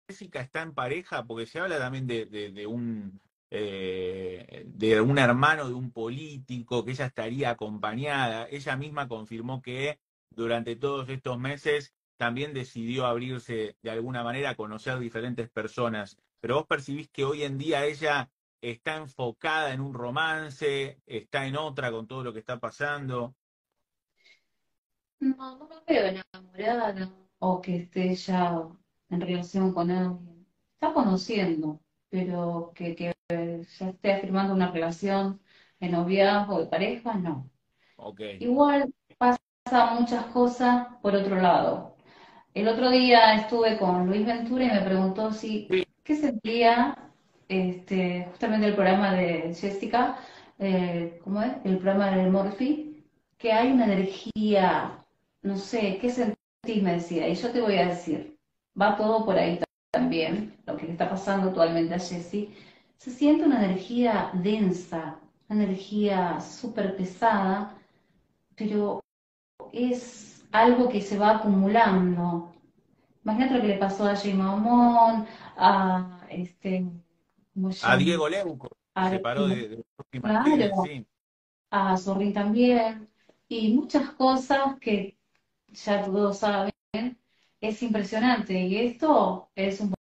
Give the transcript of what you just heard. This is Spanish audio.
Jessica está en pareja? Porque se habla también de un hermano de un político, que ella estaría acompañada. Ella misma confirmó que durante todos estos meses también decidió abrirse de alguna manera a conocer diferentes personas. Pero vos percibís que hoy en día ella está enfocada en un romance, está en otra con todo lo que está pasando. No, no me veo enamorada o que esté ya en relación con alguien. Está conociendo, pero que ya esté afirmando una relación de noviazgo, de pareja, no. Ok. Igual pasa muchas cosas por otro lado. El otro día estuve con Luis Ventura y me preguntó si Sí. qué sentía justamente el programa de Jessica, ¿cómo es? El programa de Morphy, que hay una energía, no sé, ¿qué sentís? Me decía, y yo te voy a decir, va todo por ahí también, lo que le está pasando actualmente a Jessie. Se siente una energía densa, una energía súper pesada, pero es algo que se va acumulando. Imagínate lo que le pasó a Jay Mamón, a ¿cómo se A llama? Diego Leuco, se A, separó de las últimas pibes, claro, sí. a Zorrín también, y muchas cosas que ya todos saben, es impresionante, y esto es un